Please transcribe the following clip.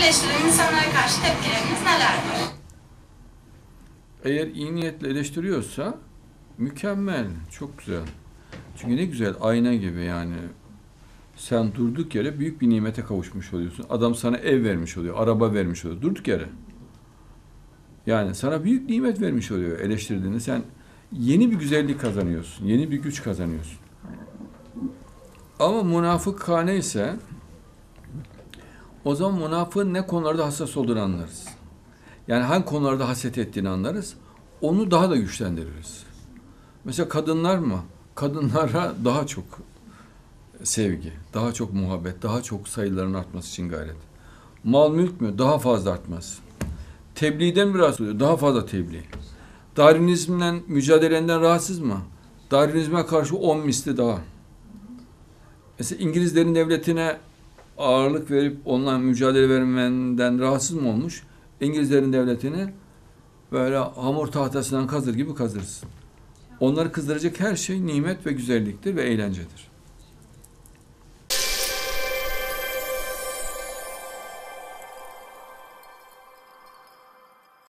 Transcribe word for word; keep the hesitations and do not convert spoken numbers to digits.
eleştiren insanlara karşı tepkileriniz nelerdir? Eğer iyi niyetle eleştiriyorsa mükemmel, çok güzel. Çünkü ne güzel, ayna gibi yani. Sen durduk yere büyük bir nimete kavuşmuş oluyorsun. Adam sana ev vermiş oluyor, araba vermiş oluyor. Durduk yere. Yani sana büyük nimet vermiş oluyor eleştirdiğinde. Sen yeni bir güzellik kazanıyorsun, yeni bir güç kazanıyorsun. Ama münafıkhane ise o zaman münafığın ne konularda hassas olduğunu anlarız. Yani hangi konularda haset ettiğini anlarız. Onu daha da güçlendiririz. Mesela kadınlar mı? Kadınlara daha çok sevgi, daha çok muhabbet, daha çok sayıların artması için gayret. Mal mülk mü? Daha fazla artması. Tebliğden biraz oluyor, daha fazla tebliğ. Darwinizmle mücadelenden rahatsız mı? Darwinizme karşı on misli daha. Mesela İngilizlerin devletine ağırlık verip onunla mücadele vermenden rahatsız mı olmuş? İngilizlerin devletini böyle hamur tahtasından kazır gibi kazırız. Onları kızdıracak her şey nimet ve güzelliktir ve eğlencedir.